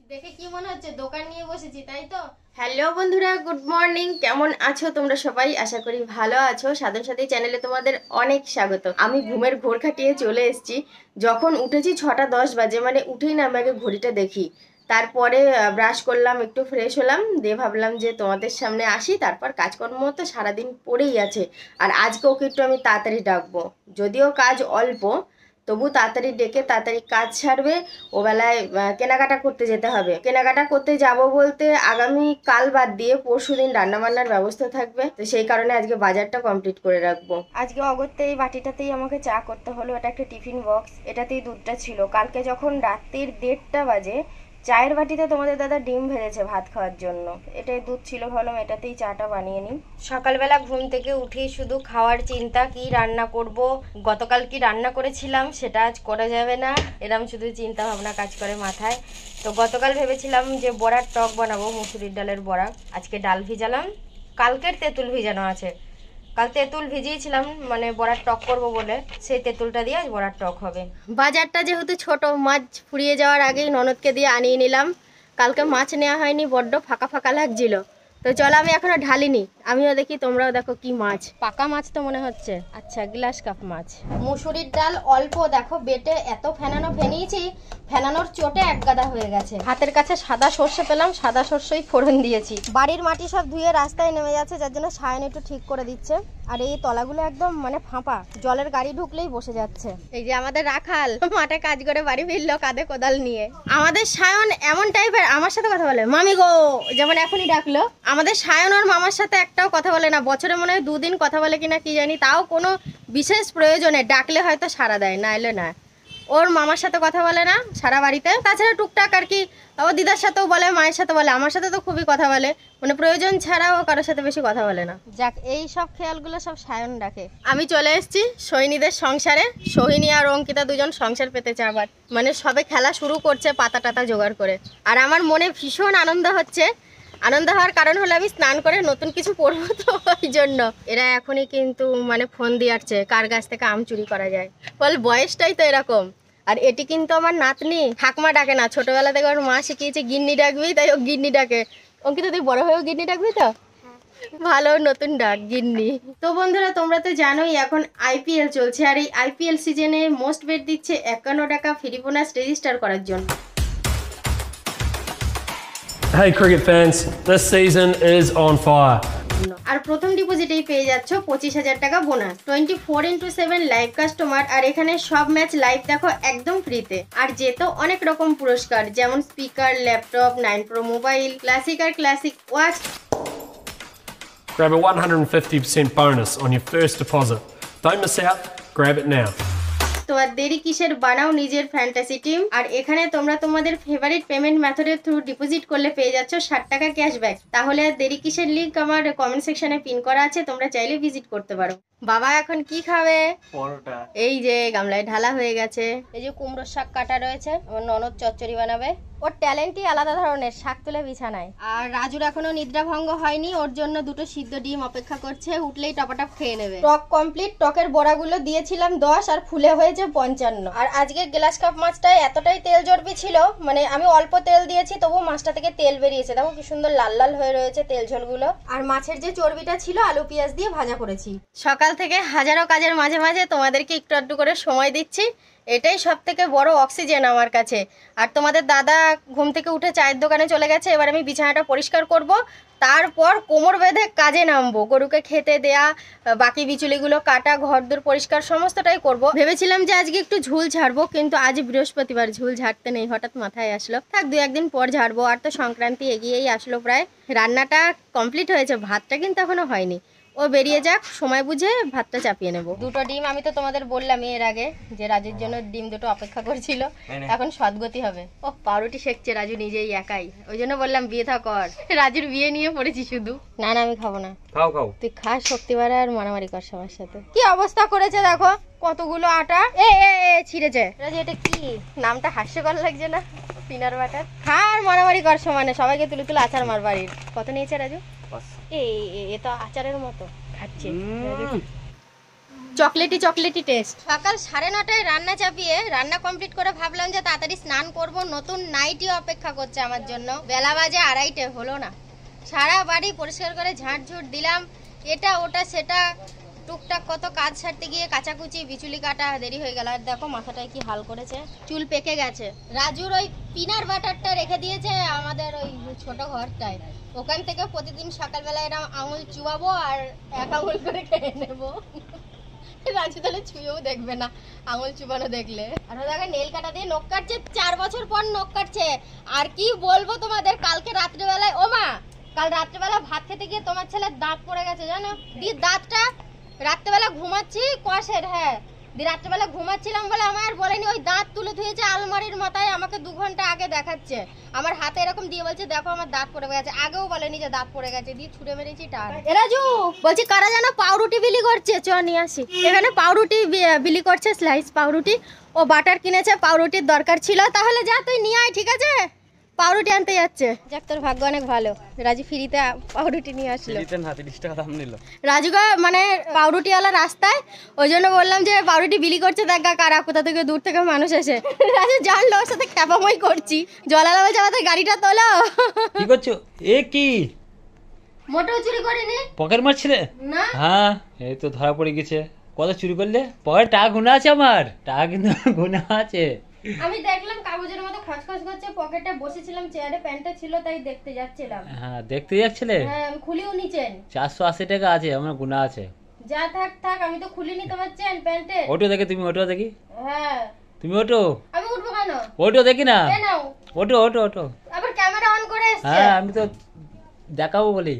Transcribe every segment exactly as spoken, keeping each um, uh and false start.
দেখে কি মনে হচ্ছে দোকান নিয়ে বসেছি, তাই তো? হ্যালো বন্ধুরা, গুড মর্নিং। কেমন আছো তোমরা সবাই? আশা করি ভালো আছো। সাধন সাথী চ্যানেলে তোমাদের অনেক স্বাগত। আমি ঘুমের ঘোর কাটিয়ে চলে এসেছি। যখন উঠেছি ছটা দশ বাজে, মানে উঠেই না আমি আগে ঘড়িটা দেখি। তারপরে ব্রাশ করলাম, একটু ফ্রেশ হলাম, দিয়ে ভাবলাম যে তোমাদের সামনে আসি। তারপর কাজকর্ম তো সারাদিন পড়েই আছে, আর আজকেও একটু আমি তাড়াতাড়ি ডাকবো। যদিও কাজ অল্প, তবু তাড়াতাড়ি ডেকে তাড়াতাড়ি কাজ ছাড়বে। ও বেলায় কেনাকাটা করতে যেতে হবে। কেনাকাটা করতে যাব বলতে আগামী কাল বাদ দিয়ে পরশু দিন রান্নাবান্নার ব্যবস্থা থাকবে, তো সেই কারণে আজকে বাজারটা কমপ্লিট করে রাখবো। আজকে অগত্যা এই বাটিটাতেই আমাকে চা করতে হলো। এটা একটা টিফিন বক্স, এটাতেই দুধটা ছিল। কালকে যখন রাত্রির দেড়টা বাজে চায়ের বাটিতে তোমাদের দাদা ডিম ভেজেছে ভাত খাওয়ার জন্য, এটাই দুধ ছিল, ভাবলাম এটাতেই চাটা বানিয়ে নিই। সকালবেলা ঘুম থেকে উঠেই শুধু খাওয়ার চিন্তা, কি রান্না করব। গতকাল কি রান্না করেছিলাম সেটা আজ করা যাবে না, এরম শুধু চিন্তা ভাবনা কাজ করে মাথায়। তো গতকাল ভেবেছিলাম যে বড়ার টক বানাবো, মুসুরির ডালের বড়া। আজকে ডাল ভিজালাম, কালকের তেঁতুল ভিজানো আছে। কাল তেঁতুল ভিজিয়েছিলাম মানে বড়ার টক করবো বলে, সেই তেঁতুলটা দিয়ে আজ বড়ার টক হবে। বাজারটা যেহেতু ছোট, মাছ ফুরিয়ে যাওয়ার আগেই ননদকে দিয়ে আনিয়ে নিলাম। কালকে মাছ নেওয়া হয়নি, বড্ড ফাঁকা ফাঁকা লাগছিল। তো চলো, আমি এখনো ঢালিনি, আমিও দেখি তোমরাও দেখো কি মাছ। পাকা মাছ তো মনে হচ্ছে। আচ্ছা, গ্লাস কাপ মাছ। মুসুরির ডাল অল্প, দেখো বেটে এত ফেনানো ফেনিয়েছি, ফেনানোর চোটে এক গাদা হয়ে গেছে। হাতের কাছে সাদা সর্ষে পেলাম, সাদা সর্ষেই ফোড়ন দিয়েছি। বাড়ির মাটি সব ধুয়ে রাস্তায় নেমে যাচ্ছে, যার জন্য সায়ন একটু ঠিক করে দিচ্ছে। আর এই তলাগুলো একদম মানে ফাঁপা, জলের গাড়ি ঢুকলেই বসে যাচ্ছে। এই যে আমাদের রাখাল মাঠে কাজ করে বাড়ি ফিরলো কাঁধে কোদাল নিয়ে। আমাদের সায়ন এমন টাইপের, আমার সাথে কথা বলে মামি গো, যেমন এখনই ডাকলো। আমাদের সায়ন ওর মামার সাথে একটাও কথা বলে না, বছরে মনে হয় দুদিন কথা বলে কিনা কি জানি, তাও কোনো বিশেষ প্রয়োজনে ডাকলে হয়তো সাড়া দেয়, না এলে না। ওর মামার সাথে কথা বলে না সারা বাড়িতে, তাছাড়া টুকটাক আর কি ও দিদার সাথেও বলে, মায়ের সাথে বলে, আমার সাথে তো খুবই কথা বলে, মানে প্রয়োজন ছাড়াও কারোর সাথে বেশি কথা বলে না। যাক, এই সব খেয়ালগুলো সব সায়ন ডাকে। আমি চলে এসেছি সৈনীদের সংসারে। সোহিনী আর অঙ্কিতা দুজন সংসার পেতে চাবার, মানে সবে খেলা শুরু করছে পাতা টাতা জোগাড় করে। আর আমার মনে ভীষণ আনন্দ হচ্ছে। আনন্দ হওয়ার কারণ হলো আমি স্নান করে নতুন কিছু পরবো, তো ওই জন্য। এরা এখনই কিন্তু মানে ফোন দিয়ে আসছে কার গাছ থেকে আম চুরি করা যায়, বল বয়সটাই তো এরকম। আর এটি কিন্তু আমার নাতনি, ঠাকমা ডাকে না, ছোটবেলা থেকে ওর মা শিখিয়েছে গিন্নি ডাকবি, তাই ও গিন্নি ডাকে। অঙ্কিতা তুই বড় হয়েও গিন্নি ডাকবি তো? ভালো নতুন ডাক, গিন্নি। তো বন্ধুরা, তোমরা তো জানোই এখন আইপিএল চলছে, আর এই আইপিএল সিজনে মোস্ট বেট দিচ্ছে একান্ন টাকা ফ্রি বোনাস রেজিস্টার করার জন্য। Hey cricket fans, this season is on fire. আর প্রথম ডিপোজিটেই পেয়ে যাচ্ছ পঁচিশ হাজার টাকা বোনাস। Twenty four into seven live customer, আর এখানে সব ম্যাচ লাইভ দেখো একদম ফ্রিতে। আর যেত অনেক রকম পুরস্কার, যেমন speaker, laptop, nine pro mobile, classic আর classic watch. Grab a one hundred fifty percent bonus on your first deposit. Don't miss out, grab it now. তো আর দেরি কিসের, বানাও নিজের ফ্যান্টাসি টিম। আর এখানে তোমরা তোমাদের ফেভারিট পেমেন্ট মেথডের থ্রু ডিপোজিট করলে পেয়ে যাচ্ছ ষাট টাকা ক্যাশব্যাক। তাহলে আর দেরি কিসের লিংক আমার কমেন্ট সেকশনে পিন করা আছে, তোমরা চাইলে ভিজিট করতে পারো। বাবা এখন কি খাবে? পরোটা। এই যে গামলায় ঢালা হয়ে গেছে। এই যে কুমড়োর শাক কাটা রয়েছে, আমার ননদ চচ্চড়ি বানাবে। ওর ট্যালেন্টই আলাদা ধরনের, শাক তুলে বিছানায়। আর রাজুর এখনো নিদ্রা ভঙ্গ হয়নি, ওর জন্য দুটো সিদ্ধ ডিম অপেক্ষা করছে, উঠলেই টপাটপ খেয়ে নেবে। টক কমপ্লিট, টকের বড়াগুলো দিয়েছিলাম দশ, আর ফুলে হয়েছে পঞ্চান্ন। আর আজকে গ্লাস কাপ মাছটায় এতটাই তেল চর্বি ছিল, মানে আমি অল্প তেল দিয়েছি তবু মাছটা থেকে তেল বেরিয়েছে, দেখো কি সুন্দর লাল লাল হয়ে রয়েছে তেল ঝোলগুলো। আর মাছের যে চর্বিটা ছিল আলু পেঁয়াজ দিয়ে ভাজা করেছি। সকাল থেকে হাজারো কাজের মাঝে মাঝে তোমাদেরকে একটু একটু করে সময় দিচ্ছি, এটাই সব থেকে বড় অক্সিজেন আমার কাছে। আর তোমাদের দাদা ঘুম থেকে উঠে চায়ের দোকানে চলে গেছে, এবার আমি বিছানাটা পরিষ্কার করব, তারপর কোমর বেঁধে কাজে নামবো। গরুকে খেতে দেয়া, বাকি বিচুলিগুলো কাটা, ঘরদোর পরিষ্কার সমস্তটাই করব। ভেবেছিলাম যে আজকে একটু ঝুল ঝাড়বো, কিন্তু আজ বৃহস্পতিবার, ঝুল ঝাড়তে নেই, হঠাৎ মাথায় আসলো থাক দু একদিন পর ঝাড়বো। আর তো সংক্রান্তি এগিয়েই আসলো প্রায়। রান্নাটা কমপ্লিট হয়েছে, ভাতটা কিন্তু এখনো হয়নি। ও বেরিয়ে যাক, সময় বুঝে ভাতটা চাপিয়ে নেব। দুটো ডিম আমি তো তোমাদের বললাম এর আগে যে রাজুর জন্য ডিম দুটো অপেক্ষা করছিল, এখন সদ্গতি হবে। ও পাউরুটি শেখছে রাজু নিজেই একাই, ওই জন্য বললাম বিয়ে থা কর। রাজুর বিয়ে নিয়ে পড়েছি শুধু। না না আমি খাবো না। খাও খাও, তুই খাস শক্তি বাড়া আর মারামারি কর সবার সাথে। কি অবস্থা করেছে দেখো, কতগুলো আটা এ এ ছিঁড়েছে। রাজু এটা কি নামটা হাস্যকর লাগছে না? Peanut butter. খা আর মারামারি কর সমানে, সবাইকে তুলে তুলে আচার মার বাড়ির। কত নিয়েছে রাজু? এই এ তো আচারের মতো খাচ্ছে। Chocolatey chocolatey taste. সকাল সাড়ে নটায় রান্না চাপিয়ে রান্না কমপ্লিট করে ভাবলাম যে তাড়াতাড়ি স্নান করব, নতুন নাইটি অপেক্ষা করছে আমার জন্য। বেলা বাজে আড়াইটে, হলো না। সারা বাড়ি পরিষ্কার করে ঝাঁটঝুট দিলাম, এটা ওটা সেটা টুকটাক কত কাজ সারতে গিয়ে কাচাকুচি বিচুলি কাটা দেরি হয়ে গেল। আর দেখো মাথাটায় কি হাল করেছে, চুল পেকে গেছে। রাজুর ওই পিনার বাটারটা রেখে দিয়েছে আমাদের ওই ছোট ঘরটায়, ওখান থেকে প্রতিদিন সকালবেলা এরকম আঙুল চুয়াবো আর এক আঙুল করে খেয়ে নেবো। রাজু তাহলে ছুঁয়েও দেখবে না আঙুল চুবানো দেখলে। আর দেখো নেল কাটা দিয়ে নখ কাটছে, চার বছর পর নখ কাটছে। আর কি বলবো তোমাদের, কালকে রাত্রেবেলায় ও মা কাল রাত্রেবেলা ভাত খেতে গিয়ে তোমার ছেলের দাঁত পড়ে গেছে জানো। দিয়ে দাঁতটা রাত্রেবেলা ঘুমাচ্ছি কষের, হ্যাঁ দিয়ে রাত্রেবেলা ঘুমাচ্ছিলাম বলে আমার বলেনি, ওই দাঁত তুলে ধুয়েছে আলমারির মাথায়, আমাকে দু ঘন্টা আগে দেখাচ্ছে। আমার হাতে এরকম দিয়ে বলছে দেখো আমার দাঁত পড়ে গেছে, আগেও বলেনি যে দাঁত পড়ে গেছে, দিয়ে ছুঁড়ে মেরেছি টান। এ রাজু বলছি কারা যেন পাউরুটি বিলি করছে, চ নিয়ে আসি। এখানে পাউরুটি বিলি করছে, স্লাইস পাউরুটি। ও বাটার কিনেছে, পাউরুটির দরকার ছিল। তাহলে যা তুই নিয়ে আয়, ঠিক আছে? পাউরুটি আনতে যাচ্ছে। যাক তোর ভাগ্য অনেক ভালো, রাজু ফ্রিতে পাউরুটি নিয়ে আসলো। রাজুগা মানে পাউরুটিওয়ালা রাস্তায়, ওই জন্য বললাম যে পাউরুটি বিলি করছে, দেখা কারা কোথা থেকে দূর থেকে মানুষ এসে। রাজু জানলো ওর সাথে খেপামই করছি। জলালা বলছে আমাদের গাড়িটা তোলো। কি করছো? এ কি মোটেও চুরি করিনি। পকেট মারছিলে? না। হ্যাঁ এই তো ধরা পড়ে গেছে। কত চুরি করলে? পকেট টাকা গুনা আছে আমার, টাকা কিন্তু গুনা আছে। আমি দেখলাম কাগজের মতো খচখচ করছে, পকেটে বসেছিলাম চেয়ারে, প্যান্টে ছিল তাই দেখতে যাচ্ছিলাম। হ্যাঁ দেখতে যাচ্ছিলে? হ্যাঁ আমি খুলিও নিচেন। চারশো আশি টাকা আছে আমার, গুনা আছে। যা থাক থাক, আমি তো খুলিনি তোমার চেন প্যান্টে। ওটো দেখে তুমি, ওটো দেখি। হ্যাঁ তুমি ওটো। আমি উঠবো কেন? ওটো দেখি না। এ নাও ওটো ওটো ওটো। আবার ক্যামেরা অন করে এসেছে। হ্যাঁ আমি তো দেখাবো বলি।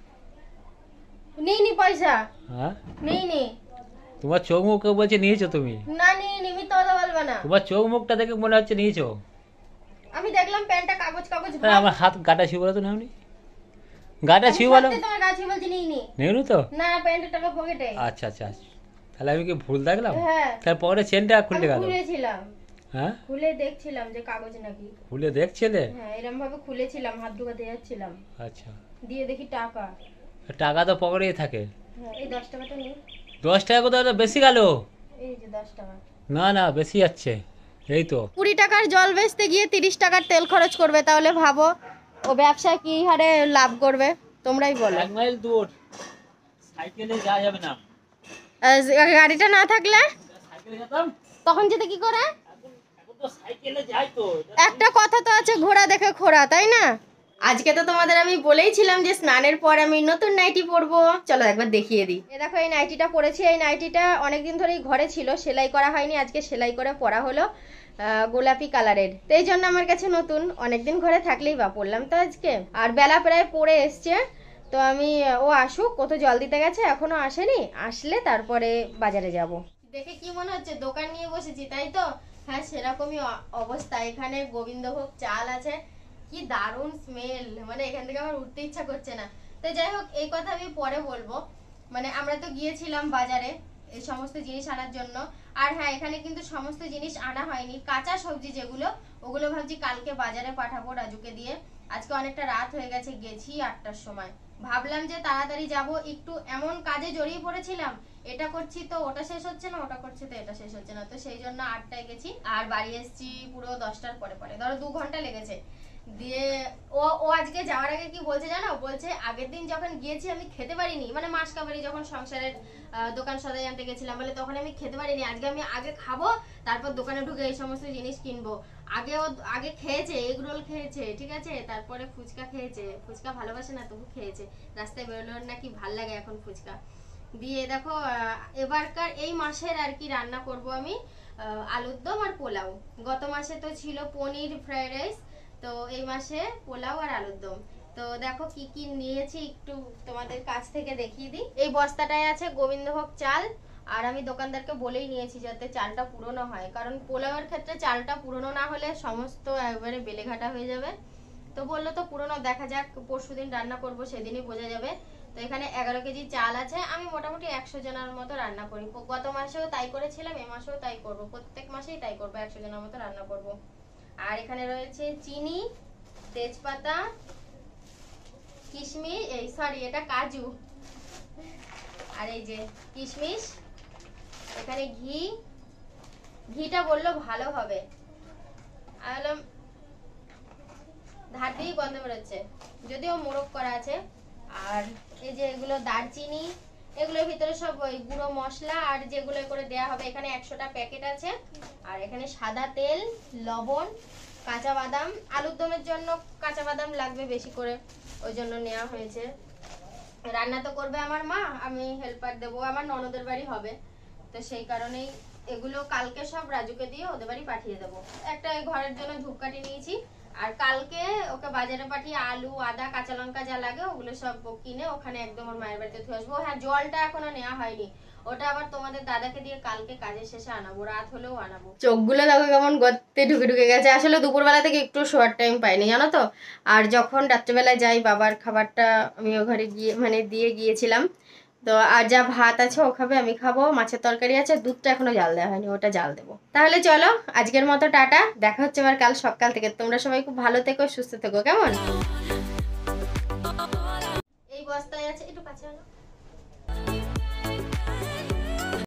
নেই নি পয়সা। হ্যাঁ নেই নি। তোমার চোখ মুখ বলছে নিয়েছো তুমি। না নেই নি, মিথ্যা কথা বলবে না। তোমার চোখ মুখটা দেখে মনে হচ্ছে নিয়েছো। আমি দেখলাম প্যান্টটা কাগজ কাগজ আরে আমার হাত গাটা ছিউ বলো তো, নাওনি গাটা ছিউ বলো। তোমার কাছে বলছি নেই নি। নেই তো? না প্যান্টের টাকা পকেটে। আচ্ছা আচ্ছা তাহলে আমি কি ভুল দেখলাম? হ্যাঁ তার পরে চেনটা খুলে গেল। খুলেছিলাম, হ্যাঁ খুলে দেখছিলাম যে কাগজ নাকি। খুলে দেখছিলে? হ্যাঁ এরকম ভাবে খুলেছিলাম, হাত ঢুকাতে যাচ্ছিলাম। আচ্ছা দিয়ে দেখি টাকা। টাকা তো পকেটেই থাকে। হ্যাঁ এই দশ টাকাটা নেই। দশ টাকা কোথাও তো বেশি গেল। এই যে দশ টাকা। না না বেশি যাচ্ছে। এই তো কুড়ি টাকার জল বেচতে গিয়ে তিরিশ টাকার তেল খরচ করবে, তাহলে ভাবো ও ব্যবসায় কি হারে লাভ করবে, তোমরাই বলো। এক মাইল দূর সাইকেলে যাওয়া যাবে না। গাড়িটা না থাকলে সাইকেলে যেতাম, তখন যেতে কি করে? এখন তো সাইকেলে যাই তো। একটা কথা তো আছে, ঘোড়া দেখে খোড়া, তাই না? আজকে তো তোমাদের আমি বলেইছিলাম যে স্নানের পর আমি নতুন নাইটি পরবো, চলো একবার দেখিয়ে দিই। এ দেখো এই নাইটিটা পরেছি। এই নাইটিটা অনেকদিন ধরেই ঘরে ছিল, সেলাই করা হয়নি, আজকে সেলাই করে পরা হলো, গোলাপি কালারের। তো এই জন্য আমার কাছে নতুন, অনেকদিন ঘরে থাকলেই বা পরলাম তো আজকে। আর বেলা প্রায় পড়ে এসছে, তো আমি ও আসুক, কত জল দিতে গেছে এখনো আসেনি, আসলে তারপরে বাজারে যাব। দেখে কি মনে হচ্ছে দোকান নিয়ে বসেছি, তাই তো? হ্যাঁ সেরকমই অবস্থা। এখানে গোবিন্দভোগ চাল আছে, কি দারুণ স্মেল, মানে এখান থেকে আমার উঠতে ইচ্ছা করছে না। তো যাই হোক এই কথা আমি পরে বলবো। মানে আমরা তো গিয়েছিলাম বাজারে এই সমস্ত জিনিস আনার জন্য। আর হ্যাঁ এখানে কিন্তু সমস্ত জিনিস আনা হয়নি, কাঁচা সবজি যেগুলো ওগুলো ভাবছি কালকে বাজারে পাঠাবো রাজুকে দিয়ে। আজকে অনেকটা রাত হয়ে গেছে, গেছি আটটার সময়। ভাবলাম যে তাড়াতাড়ি যাব, একটু এমন কাজে জড়িয়ে পড়েছিলাম, এটা করছি তো ওটা শেষ হচ্ছে না, ওটা করছি তো এটা শেষ হচ্ছে না, তো সেই জন্য আটটায় গেছি আর বাড়ি এসেছি পুরো দশটার পরে পরে, ধরো দু ঘন্টা লেগেছে। দিয়ে ও ও আজকে যাওয়ার আগে কি বলছে জানো, বলছে আগের দিন যখন গিয়েছি আমি খেতে পারিনি, মানে মাস কাবারি যখন সংসারের দোকান সদাই আনতে গেছিলাম বলে তখন আমি খেতে পারিনি, আজকে আমি আগে খাবো তারপর দোকানে ঢুকে এই সমস্ত জিনিস কিনবো। আগে ও আগে খেয়েছে, এগ রোল খেয়েছে, ঠিক আছে, তারপরে ফুচকা খেয়েছে, ফুচকা ভালোবাসে না তবু খেয়েছে, রাস্তায় বেরোলো নাকি ভাল লাগে এখন ফুচকা। দিয়ে দেখো এবারকার এই মাসের আর কি রান্না করব আমি আলুর দম আর পোলাও। গত মাসে তো ছিল পনির ফ্রাইড রাইস, তো এই মাসে পোলাও আর আলুর দম। তো দেখো কি কি নিয়েছি একটু তোমাদের কাছ থেকে দেখিয়ে দিই। এই বস্তাটায় আছে গোবিন্দভোগ চাল, আর আমি দোকানদারকে বলেই নিয়েছি যাতে চালটা পুরনো হয়, কারণ পোলাওয়ের ক্ষেত্রে চালটা পুরনো না হলে সমস্ত একবারে বেলেঘাটা হয়ে যাবে। তো বললো তো পুরনো, দেখা যাক পরশুদিন রান্না করব সেদিনই বোঝা যাবে। তো এখানে এগারো কেজি চাল আছে, আমি মোটামুটি একশো জনের মতো রান্না করি, গত মাসেও তাই করেছিলাম, এ মাসেও তাই করব, প্রত্যেক মাসেই তাই করবো, একশো জনের মতো রান্না করব। আর এখানে রয়েছে চিনি, তেজপাতা, কিশমিশ, এই সরি এটা কাজু, আর এই যে কিশমিশ, এখানে ঘি, ঘিটা বললো ভালো হবে, আমি বললাম ধার দিয়ে গন্ধ বেরোচ্ছে, যদিও মোরগ করা আছে। আর এই যে এগুলো দারচিনি, এগুলোর ভিতরে সব ওই গুঁড়ো মশলা আর যেগুলো করে দেয়া হবে। এখানে একশোটা প্যাকেট আছে। আর এখানে সাদা তেল, লবণ, কাঁচা বাদাম, আলুর দমের জন্য কাঁচা বাদাম লাগবে বেশি করে, ওই জন্য নেওয়া হয়েছে। রান্না তো করবে আমার মা, আমি হেল্পার দেবো, আমার ননদের বাড়ি হবে, তো সেই কারণেই এগুলো কালকে সব রাজুকে দিয়ে ওদের বাড়ি পাঠিয়ে দেবো। একটা ঘরের জন্য ধূপকাঠি নিয়েছি, আর কালকে ওকে বাজারে পাঠিয়ে আলু, আদা, কাঁচা লঙ্কা যা লাগে ওগুলো সব কিনে ওখানে একদম ওর মায়ের বাড়িতে ধুয়ে আসবো। হ্যাঁ, জলটা এখনো নেওয়া হয়নি, ওটা আবার তোমাদের দাদাকে দিয়ে কালকে কাজের শেষে আনাবো, রাত হলেও আনাবো। চোখগুলো দেখো কেমন গর্তে ঢুকে ঢুকে গেছে। আসলে দুপুরবেলা থেকে একটু শোয়ার টাইম পাইনি জানো তো। আর যখন রাত্রেবেলায় যাই বাবার খাবারটা আমি ও ঘরে গিয়ে মানে দিয়ে গিয়েছিলাম, তো আর যা ভাত আছে ও খাবে, আমি খাবো, মাছের তরকারি আছে, দুধটা এখনো জাল দেওয়া হয়নি, ওটা জাল দেবো। তাহলে চলো আজকের মতো টাটা, দেখা হচ্ছে আবার কাল সকাল থেকে। তোমরা সবাই খুব ভালো থেকো, সুস্থ থেকো, কেমন? এই বস্তায় আছে, একটু কাছে আনো।